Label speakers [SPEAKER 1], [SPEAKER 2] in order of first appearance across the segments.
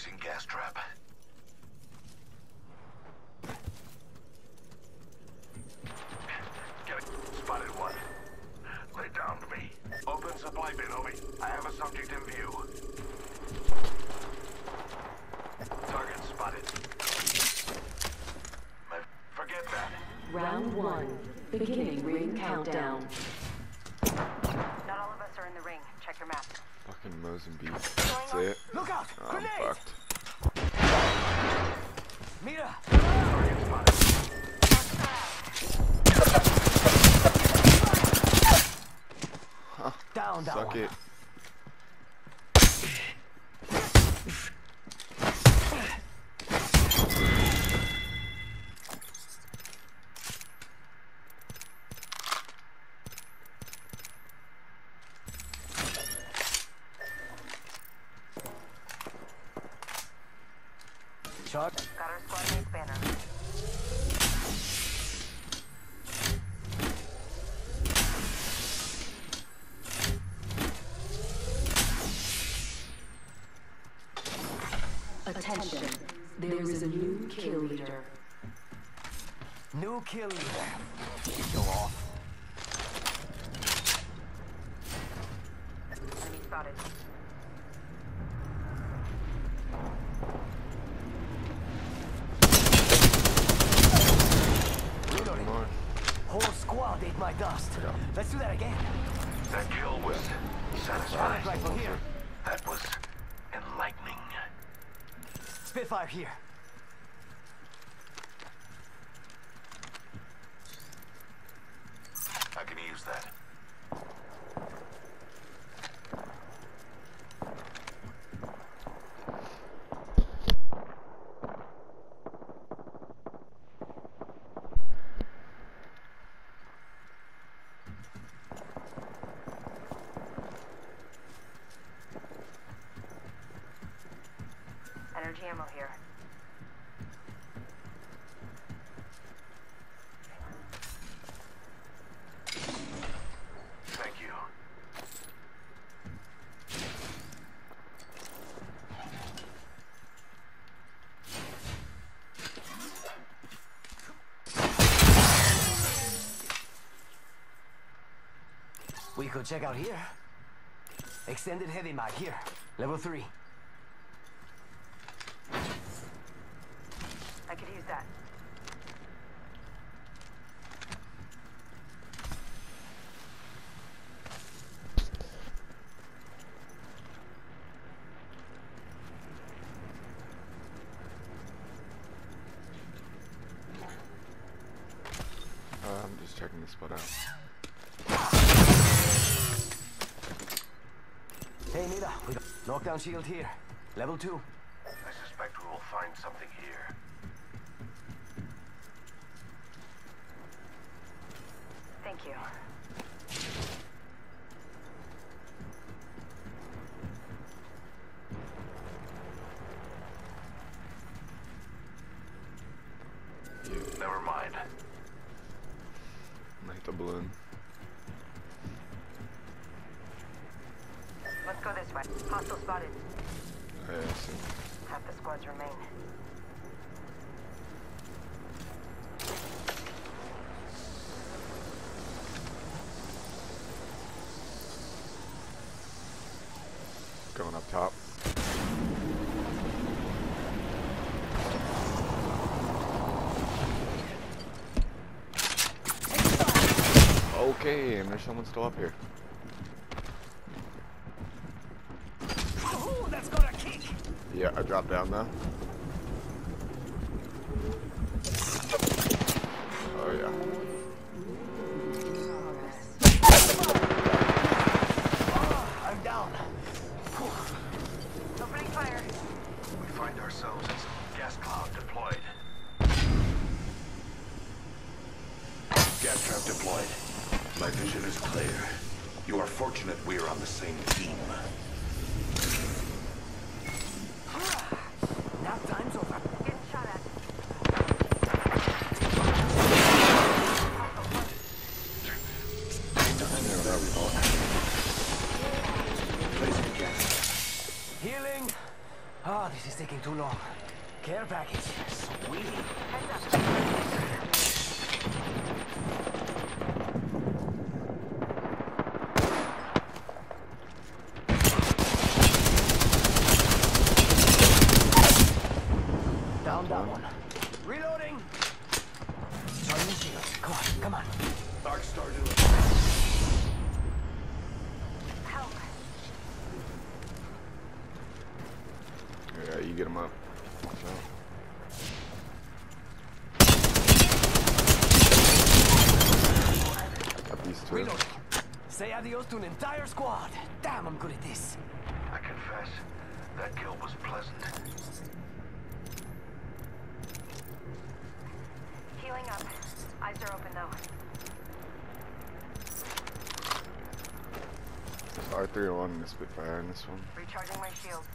[SPEAKER 1] Placing gas trap. Get it. Spotted one. Lay down to me. Open supply bin, Obi. I have a subject in view. Target spotted. Forget that.
[SPEAKER 2] Round 1. Beginning ring countdown.
[SPEAKER 3] Not all of us are in the ring. Check your map.
[SPEAKER 4] Fucking Mozambique. That's it.
[SPEAKER 5] Look out!
[SPEAKER 4] Oh, I'm
[SPEAKER 5] Grenade!
[SPEAKER 4] fucked.
[SPEAKER 5] Mira!
[SPEAKER 1] Target spotted.
[SPEAKER 4] Huh.
[SPEAKER 5] Down, that
[SPEAKER 4] Suck
[SPEAKER 5] one.
[SPEAKER 4] it.
[SPEAKER 5] Shot.
[SPEAKER 3] Got our squad mate's banner.
[SPEAKER 2] Attention. There is a new kill leader.
[SPEAKER 5] New kill leader. Go off.
[SPEAKER 3] Enemy spotted.
[SPEAKER 5] Reloading.
[SPEAKER 4] More.
[SPEAKER 5] Whole squad ate my dust.
[SPEAKER 4] Yeah.
[SPEAKER 5] Let's do that again.
[SPEAKER 1] That kill was satisfying.
[SPEAKER 5] Rifle here.
[SPEAKER 1] That was enlightening.
[SPEAKER 5] Spitfire here.
[SPEAKER 1] I can use that.
[SPEAKER 3] Energy ammo here.
[SPEAKER 1] Thank you.
[SPEAKER 5] We could check out here. Extended heavy mag here. Level 3.
[SPEAKER 3] I could use that.
[SPEAKER 4] I'm just checking this spot out.
[SPEAKER 5] Hey, Nita. We got knockdown shield here. Level 2.
[SPEAKER 1] I suspect we will find something here.
[SPEAKER 3] Thank you.
[SPEAKER 1] Never mind.
[SPEAKER 4] Light the balloon.
[SPEAKER 3] Let's go this way. Hostile spotted.
[SPEAKER 4] Oh, yeah, I see.
[SPEAKER 3] Half the squads remain.
[SPEAKER 4] Going up top. Okay, and there's someone still up here.
[SPEAKER 5] Oh, that's got a kick.
[SPEAKER 4] Yeah, I dropped down now. Oh yeah.
[SPEAKER 5] I'm down.
[SPEAKER 3] Opening fire.
[SPEAKER 1] We find ourselves as gas cloud deployed. Gas trap deployed. My vision is clear. You are fortunate we are on the same team.
[SPEAKER 5] Nap time's over.
[SPEAKER 3] Getting shot at.
[SPEAKER 1] Placing gas.
[SPEAKER 5] Healing. Oh, this is taking too long. Care package. Sweet.
[SPEAKER 3] Heads up.
[SPEAKER 5] Down that one. Reloading. Charging shields. Come on, come on.
[SPEAKER 1] Dark Star doing.
[SPEAKER 3] Help.
[SPEAKER 4] Yeah, you get him up. Watch out. Got these two.
[SPEAKER 5] Reloading. Say adios to an entire squad. Damn, I'm good at this.
[SPEAKER 1] I confess, that kill was pleasant.
[SPEAKER 3] Healing up. Eyes are open though.
[SPEAKER 4] There's R301 and a Spitfire in this one.
[SPEAKER 3] Recharging my shields.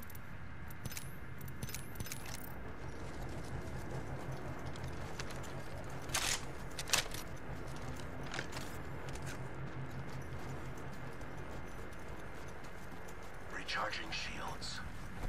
[SPEAKER 1] Recharging shields.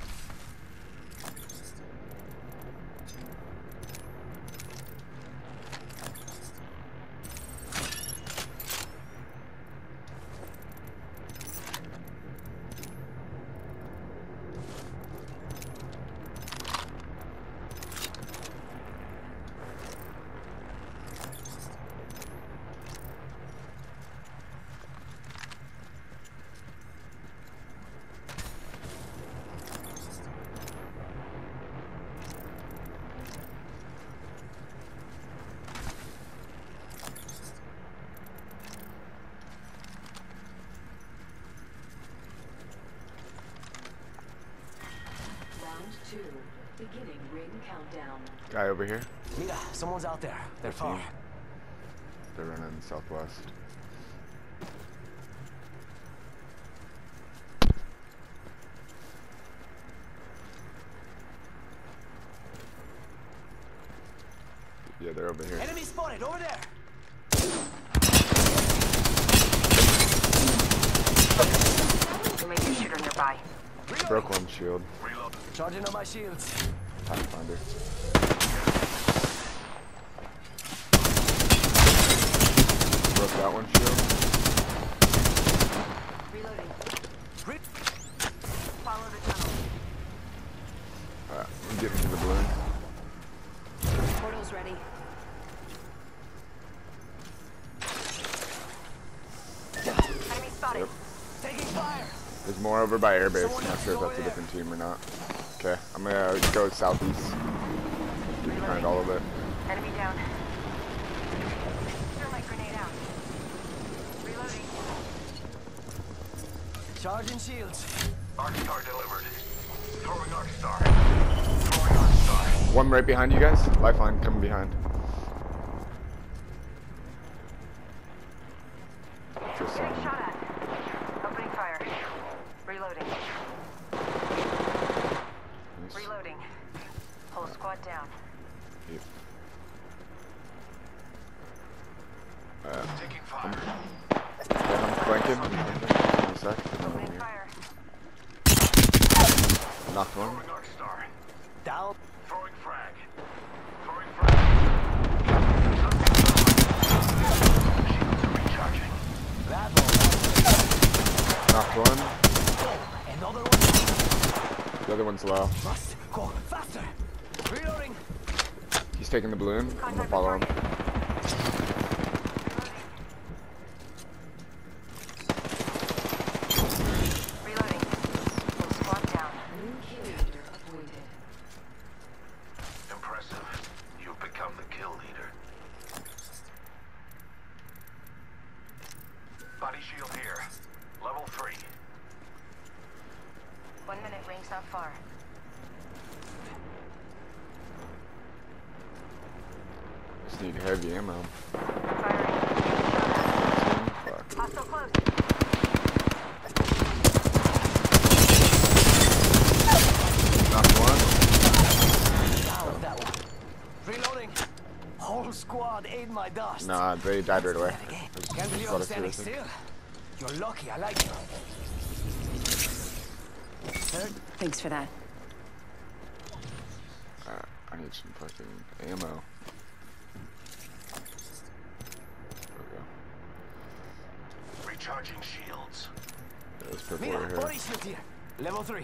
[SPEAKER 2] Round 2. Beginning ring countdown.
[SPEAKER 4] Guy over here.
[SPEAKER 5] Mira, someone's out there. They're
[SPEAKER 4] Team.
[SPEAKER 5] far.
[SPEAKER 4] They're running southwest. Yeah, they're over here.
[SPEAKER 5] Enemy spotted over there.
[SPEAKER 3] There may be a shooter nearby.
[SPEAKER 5] Reloading.
[SPEAKER 4] Broke one shield.
[SPEAKER 1] Reload.
[SPEAKER 5] Charging on my shields.
[SPEAKER 4] Pathfinder. Broke that one shield.
[SPEAKER 3] Reloading.
[SPEAKER 5] Re
[SPEAKER 3] Follow the tunnel.
[SPEAKER 4] Alright, I'm getting to the balloon.
[SPEAKER 3] Portal's ready. Enemy spotted.
[SPEAKER 4] Yep.
[SPEAKER 5] taking fire.
[SPEAKER 4] There's more over by airbase.
[SPEAKER 5] Someone
[SPEAKER 4] I'm not
[SPEAKER 5] else
[SPEAKER 4] sure if
[SPEAKER 5] over
[SPEAKER 4] that's a
[SPEAKER 5] there.
[SPEAKER 4] different team or not. Okay, I'm gonna go southeast. Get behind all of it.
[SPEAKER 3] Enemy down. Thermite grenade out. Reloading.
[SPEAKER 5] Charging shields.
[SPEAKER 1] Arc Star delivered. Throwing Arc Star. Throwing Arc Star.
[SPEAKER 4] One right behind you guys. Lifeline coming behind. Just
[SPEAKER 3] Getting shot at. Opening fire. Reloading.
[SPEAKER 4] nice.
[SPEAKER 3] Reloading. Whole squad down.
[SPEAKER 4] Yep.
[SPEAKER 1] Taking fire.
[SPEAKER 4] Yeah, I'm flanking. In a sec. And then I'm
[SPEAKER 3] Opening
[SPEAKER 4] here.
[SPEAKER 3] fire.
[SPEAKER 4] Knocked one.
[SPEAKER 1] Throwing Arc Star.
[SPEAKER 5] Down.
[SPEAKER 1] Throwing frag. Throwing frag. Shields are recharging.
[SPEAKER 5] That
[SPEAKER 4] Knocked one.
[SPEAKER 5] one. Another one.
[SPEAKER 4] The other one's low.
[SPEAKER 5] Must go faster. Reloading.
[SPEAKER 4] He's taking the balloon. I'm gonna follow him.
[SPEAKER 3] Reloading. Whole squad down.
[SPEAKER 2] New kill leader appointed.
[SPEAKER 1] Impressive. You've become the kill leader. Body shield here. Level 3.
[SPEAKER 3] 1 minute, ring's not far.
[SPEAKER 4] Just need heavy ammo.
[SPEAKER 3] Firing.
[SPEAKER 4] Fuck.
[SPEAKER 3] Hostile close.
[SPEAKER 4] Knocked one.
[SPEAKER 5] Down that one. Reloading. Whole squad ate my dust.
[SPEAKER 4] Nah, they died right away.
[SPEAKER 5] Can't believe I'm standing still. You're lucky, I like you.
[SPEAKER 3] Thanks for that.
[SPEAKER 4] I need some fucking ammo. Okay.
[SPEAKER 1] Recharging shields.
[SPEAKER 4] Yeah, this purple
[SPEAKER 5] Mira,
[SPEAKER 4] right here.
[SPEAKER 5] body shield here. Level 3.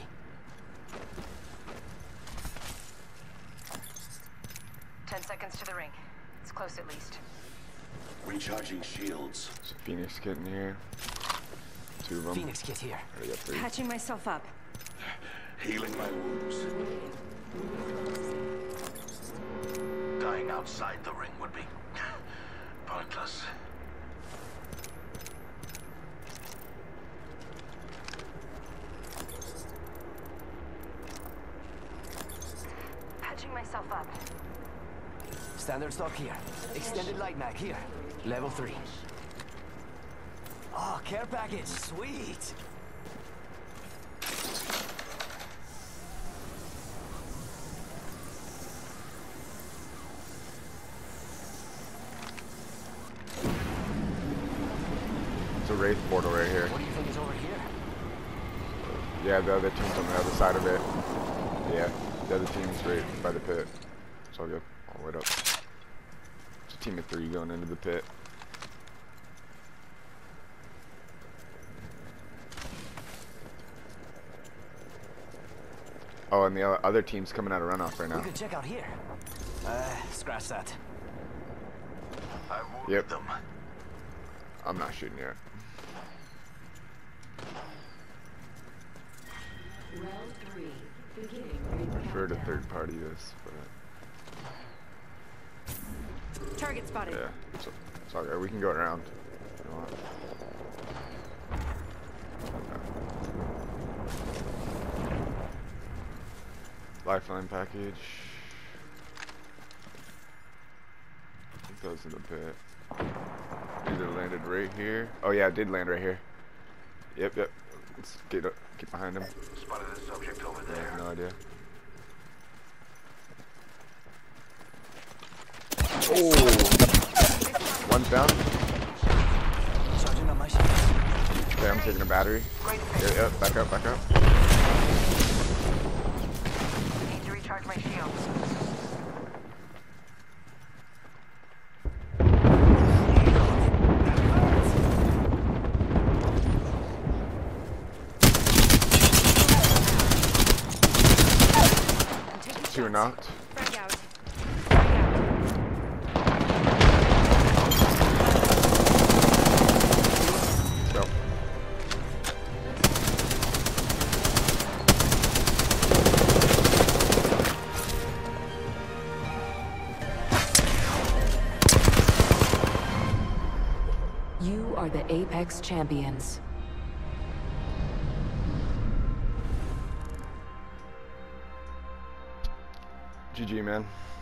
[SPEAKER 3] Seconds to the ring. It's close at least.
[SPEAKER 1] Recharging shields.
[SPEAKER 4] There's a Phoenix kit in here. 2 of them.
[SPEAKER 5] Phoenix kit here.
[SPEAKER 4] Already got 3.
[SPEAKER 3] Patching myself up.
[SPEAKER 1] Healing my wounds. Dying outside the ring would be pointless.
[SPEAKER 3] Patching myself up.
[SPEAKER 5] Standard stock here. Extended light mag here. Level 3. Oh, care package. Sweet.
[SPEAKER 4] It's a Wraith portal right here.
[SPEAKER 5] What do you think is over here?
[SPEAKER 4] Yeah, the other team's on the other side of it. Yeah, the other team's right by the pit. It's all good. I'll wait up. It's a team of 3 going into the pit. Oh, and the other team's coming out of runoff right
[SPEAKER 5] We
[SPEAKER 4] now.
[SPEAKER 5] could check out here. Scratch that.
[SPEAKER 1] I wounded
[SPEAKER 4] Yep.
[SPEAKER 1] them.
[SPEAKER 4] I'm not shooting yet.
[SPEAKER 2] Round 3. Beginning ring
[SPEAKER 4] I prefer to
[SPEAKER 2] countdown.
[SPEAKER 4] third party this, but
[SPEAKER 3] Target spotted.
[SPEAKER 4] yeah, it's all good. We can go around if you want. Lifeline package. I think that was in the pit. Either landed right here. Oh yeah, it did land right here. Yep. Let's get behind him.
[SPEAKER 1] Spotted a subject over
[SPEAKER 4] I
[SPEAKER 1] there.
[SPEAKER 4] have no idea. Oh! One's down.
[SPEAKER 5] Charging on my shield.
[SPEAKER 4] Okay, I'm taking a battery. Yeah, back up.
[SPEAKER 3] Need to recharge my shields. I'm taking
[SPEAKER 4] 2
[SPEAKER 3] shots.
[SPEAKER 4] knocked.
[SPEAKER 3] Frag out. Frag out.
[SPEAKER 4] Go.
[SPEAKER 2] You are the Apex Champions.
[SPEAKER 4] GG, man.